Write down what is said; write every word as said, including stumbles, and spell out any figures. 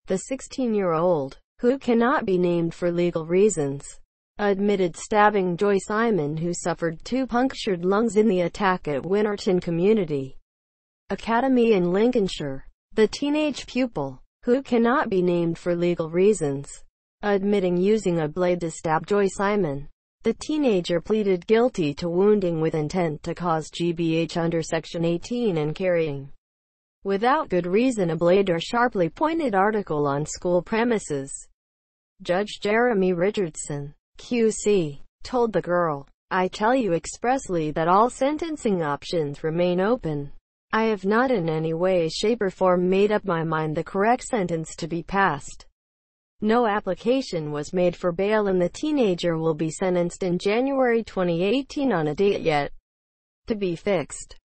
The sixteen-year-old, who cannot be named for legal reasons, admitted stabbing Joy Simon, who suffered two punctured lungs in the attack at Winterton Community Academy in Lincolnshire. The teenage pupil, who cannot be named for legal reasons, admitting using a blade to stab Joy Simon. The teenager pleaded guilty to wounding with intent to cause G B H under Section eighteen and carrying, without good reason, a blade or sharply pointed article on school premises. Judge Jeremy Richardson, Q C, told the girl, "I tell you expressly that all sentencing options remain open. I have not in any way, shape or form made up my mind the correct sentence to be passed." No application was made for bail, and the teenager will be sentenced in January twenty eighteen on a date yet to be fixed.